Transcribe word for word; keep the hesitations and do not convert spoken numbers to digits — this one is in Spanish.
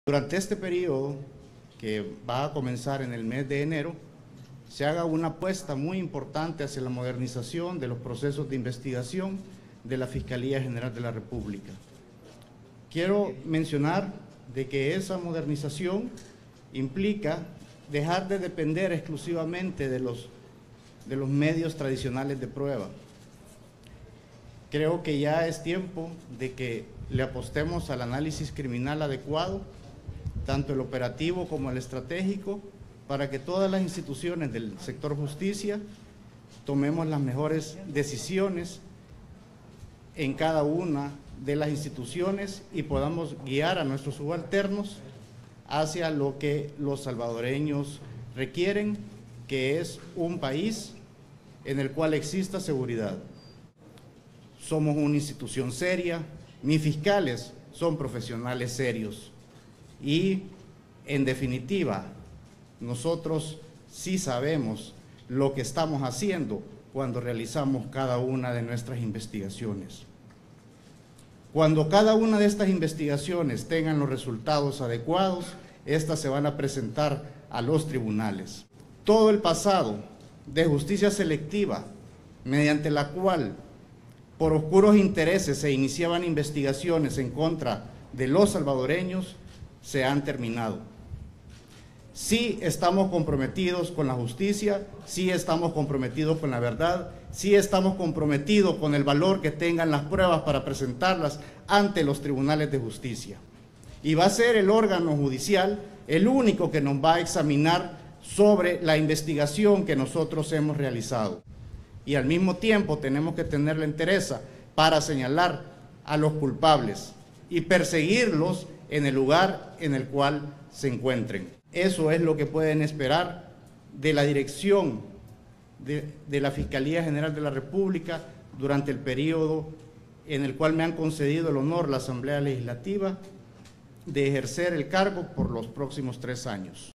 Durante este periodo, que va a comenzar en el mes de enero, se haga una apuesta muy importante hacia la modernización de los procesos de investigación de la Fiscalía General de la República. Quiero mencionar de que esa modernización implica dejar de depender exclusivamente de los, de los medios tradicionales de prueba. Creo que ya es tiempo de que le apostemos al análisis criminal adecuado, tanto el operativo como el estratégico, para que todas las instituciones del sector justicia tomemos las mejores decisiones en cada una de las instituciones y podamos guiar a nuestros subalternos hacia lo que los salvadoreños requieren, que es un país en el cual exista seguridad. Somos una institución seria, mis fiscales son profesionales serios y, en definitiva, nosotros sí sabemos lo que estamos haciendo cuando realizamos cada una de nuestras investigaciones. Cuando cada una de estas investigaciones tengan los resultados adecuados, estas se van a presentar a los tribunales. Todo el pasado de justicia selectiva, mediante la cual por oscuros intereses se iniciaban investigaciones en contra de los salvadoreños, se han terminado. Sí estamos comprometidos con la justicia, sí estamos comprometidos con la verdad, sí estamos comprometidos con el valor que tengan las pruebas para presentarlas ante los tribunales de justicia. Y va a ser el órgano judicial el único que nos va a examinar sobre la investigación que nosotros hemos realizado. Y al mismo tiempo tenemos que tener la entereza para señalar a los culpables y perseguirlos en el lugar en el cual se encuentren. Eso es lo que pueden esperar de la dirección de, de la Fiscalía General de la República durante el periodo en el cual me han concedido el honor la Asamblea Legislativa de ejercer el cargo por los próximos tres años.